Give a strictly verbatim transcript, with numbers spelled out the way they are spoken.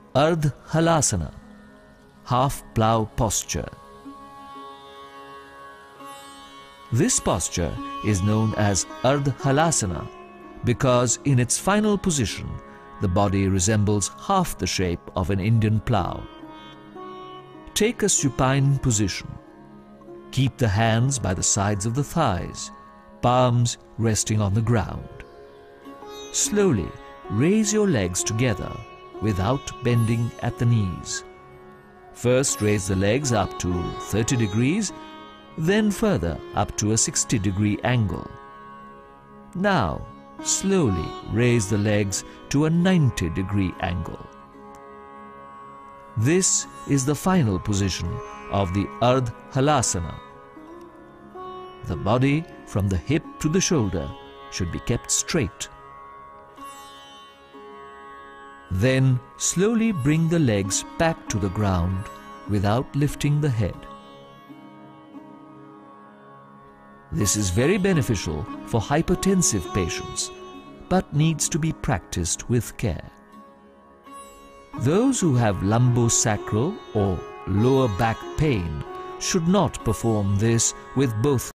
Ardha Halāsana, half plough posture. This posture is known as Ardha Halāsana because in its final position, the body resembles half the shape of an Indian plough. Take a supine position. Keep the hands by the sides of the thighs, palms resting on the ground. Slowly raise your legs together without bending at the knees. First raise the legs up to thirty degrees, then further up to a sixty degree angle. Now slowly raise the legs to a ninety degree angle. This is the final position of the Ardha Halāsana. The body from the hip to the shoulder should be kept straight. Then slowly bring the legs back to the ground without lifting the head. This is very beneficial for hypertensive patients, but needs to be practiced with care. Those who have lumbosacral or lower back pain should not perform this with both